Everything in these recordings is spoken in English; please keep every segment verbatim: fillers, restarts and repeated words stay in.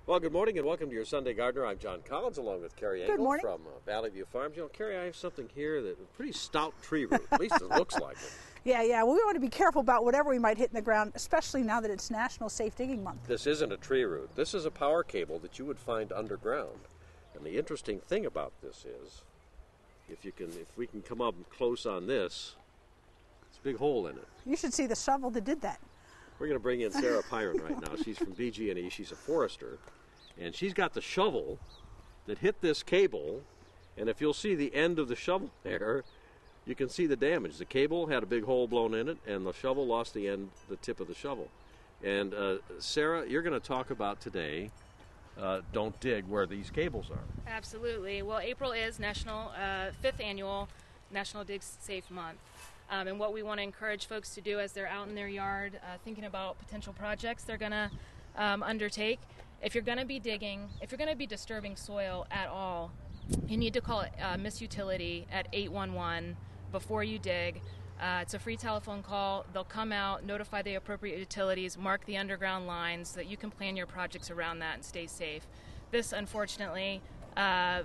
Well, good morning and welcome to your Sunday Gardener. I'm John Collins along with Carrie Good Engel morning. from uh, Valley View Farms. You know, Carrie, I have something here that a pretty stout tree root. At least it looks like it. Yeah, yeah. Well, we want to be careful about whatever we might hit in the ground, especially now that it's National Safe Digging Month. This isn't a tree root. This is a power cable that you would find underground. And the interesting thing about this is, if you can, if we can come up close on this, it's a big hole in it. You should see the shovel that did that. We're going to bring in Sarah Pyron right now. She's from B G and E. She's a forester. And she's got the shovel that hit this cable. And if you'll see the end of the shovel there, you can see the damage. The cable had a big hole blown in it, and the shovel lost the end, the tip of the shovel. And uh, Sarah, you're going to talk about today, uh, don't dig where these cables are. Absolutely. Well, April is National uh, fifth Annual National Dig Safe Month. Um, and what we want to encourage folks to do as they're out in their yard uh, thinking about potential projects they're going to um, undertake, if you're going to be digging, if you're going to be disturbing soil at all, you need to call uh, Miss Utility at eight one one before you dig. Uh, it's a free telephone call. They'll come out, notify the appropriate utilities, mark the underground lines so that you can plan your projects around that and stay safe. This, unfortunately, uh,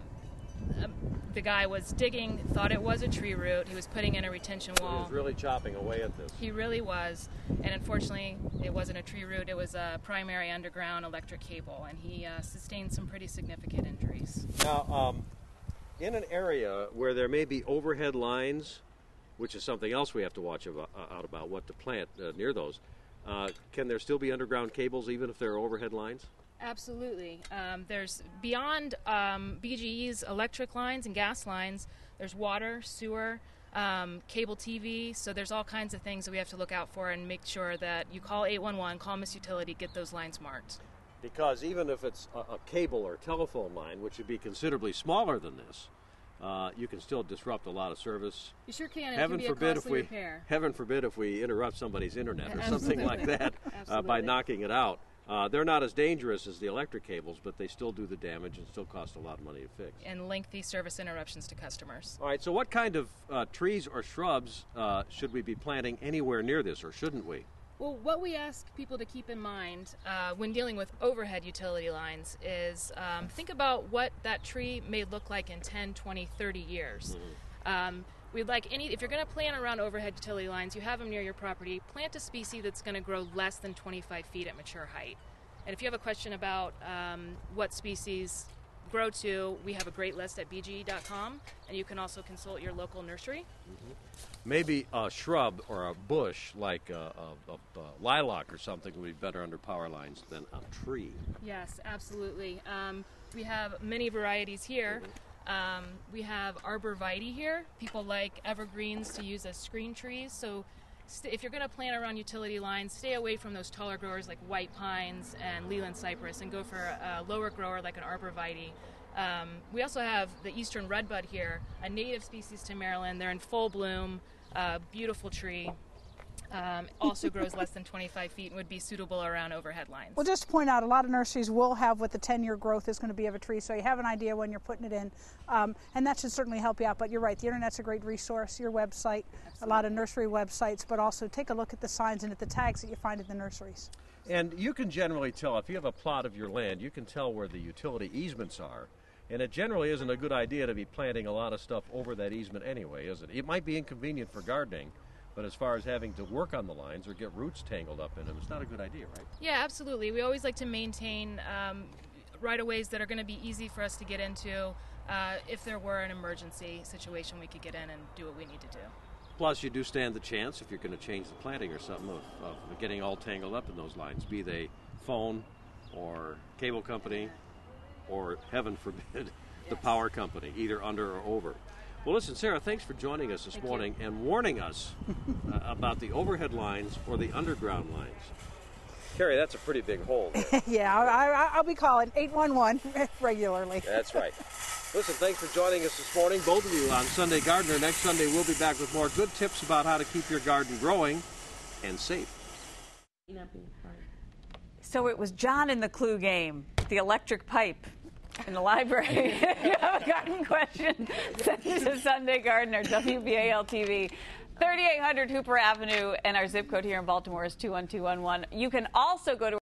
the guy was digging, thought it was a tree root. He was putting in a retention wall. He was really chopping away at this. He really was. And unfortunately, it wasn't a tree root. It was a primary underground electric cable. And he uh, sustained some pretty significant injuries. Now, um, in an area where there may be overhead lines, which is something else we have to watch about, uh, out about, what to plant uh, near those, uh, can there still be underground cables even if there are overhead lines? Absolutely. Um, there's beyond um, B G E's electric lines and gas lines, there's water, sewer, um, cable T V, so there's all kinds of things that we have to look out for and make sure that you call eight one one, call Miss Utility, get those lines marked. Because even if it's a, a cable or telephone line, which would be considerably smaller than this, uh, you can still disrupt a lot of service. You sure can. It Heaven can be forbid a costly if we, repair. Heaven forbid if we interrupt somebody's internet or Absolutely. something like that uh, by Absolutely. knocking it out. Uh, they're not as dangerous as the electric cables, but they still do the damage and still cost a lot of money to fix. And lengthy service interruptions to customers. All right, so what kind of uh, trees or shrubs uh, should we be planting anywhere near this, or shouldn't we? Well, what we ask people to keep in mind uh, when dealing with overhead utility lines is um, think about what that tree may look like in ten, twenty, thirty years. Mm-hmm. um, we'd like any, if you're going to plant around overhead utility lines, you have them near your property, plant a species that's going to grow less than twenty-five feet at mature height. And if you have a question about um, what species grow to, we have a great list at B G E dot com, and you can also consult your local nursery. Mm-hmm. Maybe a shrub or a bush like a, a, a, a lilac or something would be better under power lines than a tree. Yes, absolutely. Um, we have many varieties here. Um, we have arborvitae here. People like evergreens to use as screen trees. So st- if you're going to plant around utility lines, stay away from those taller growers like white pines and Leland cypress and go for a, a lower grower like an arborvitae. Um, we also have the eastern redbud here, a native species to Maryland. They're in full bloom, uh, beautiful tree. Um, also grows less than twenty-five feet and would be suitable around overhead lines. Well, just to point out, a lot of nurseries will have what the ten-year growth is going to be of a tree, so you have an idea when you're putting it in, um, and that should certainly help you out. But you're right, the internet's a great resource, your website, Absolutely. A lot of nursery websites, but also take a look at the signs and at the tags that you find in the nurseries. And you can generally tell, if you have a plot of your land, you can tell where the utility easements are. And it generally isn't a good idea to be planting a lot of stuff over that easement anyway, is it? It might be inconvenient for gardening, but as far as having to work on the lines or get roots tangled up in them, it's not a good idea, right? Yeah, absolutely. We always like to maintain um, right-of-ways that are going to be easy for us to get into. Uh, if there were an emergency situation, we could get in and do what we need to do. Plus, you do stand the chance, if you're going to change the planting or something, of, of getting all tangled up in those lines, be they phone or cable company or, heaven forbid, the power company, either under or over. Well, listen, Sarah, thanks for joining us this Thank morning you. and warning us uh, about the overhead lines or the underground lines. Carrie, that's a pretty big hole there. Yeah, I, I, I'll be calling eight one one regularly. That's right. Listen, thanks for joining us this morning, both of you, on Sunday Gardener. Next Sunday, we'll be back with more good tips about how to keep your garden growing and safe. So it was John in the clue game, the electric pipe in the library. If you have a garden question, send it to Sunday Gardener, W B A L T V, thirty-eight hundred Hooper Avenue, and our zip code here in Baltimore is two one two one one. You can also go to